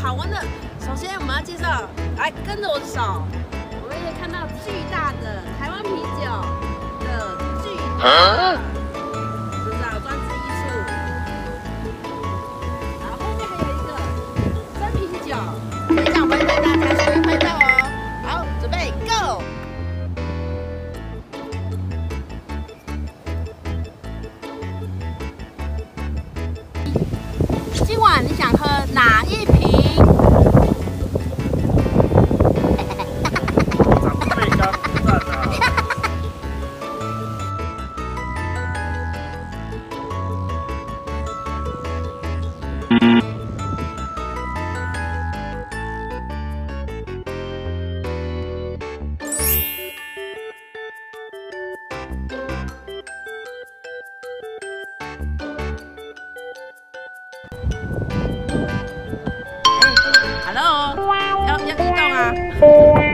好玩的。首先我们要介绍，来跟着我的手，我们可以看到巨大的台湾啤酒的巨大，知道装置艺术。然后后面还有一个真啤酒，等一下我们会带大家去拍照哦。好，准备 Go！ 今晚你想喝哪一瓶？ 长辈刚赞啊！ Hello，要移动啊！